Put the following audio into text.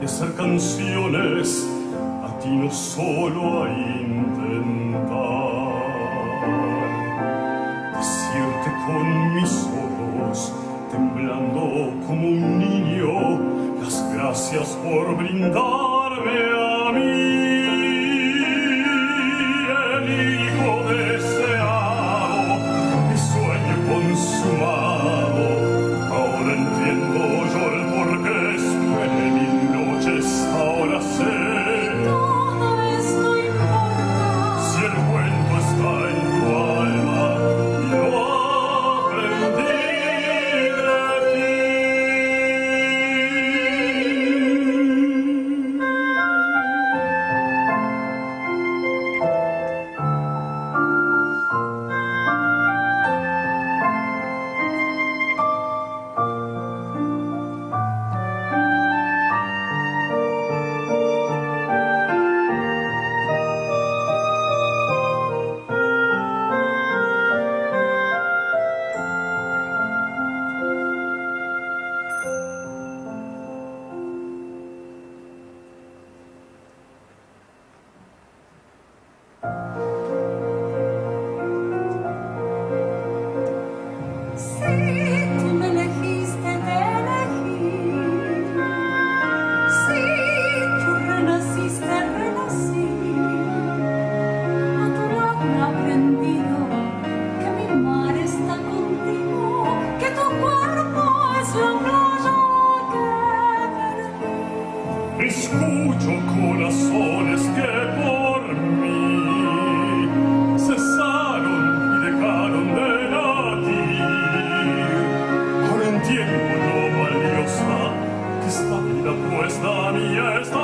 de hacer canciones, atino solo a intentar decirte con mis ojos, temblando como un niño, las gracias por brindarme a mí, el hijo deseado, mi sueño consumado. Ahora entiendo yo el porqué sueño mil noches, ahora sé. Todo esto importa Si el cuento está en tu alma, y lo aprendí de ti. Si tú me elegiste de elegir, si tú renaciste, renací. A tu lado he aprendido que mi mar está contigo, que tu cuerpo es la playa que perdí. Escucho corazones que por mí cesaron y dejaron de latir. Ahora entiendo lo valiosa que esta vida, pues la mía está.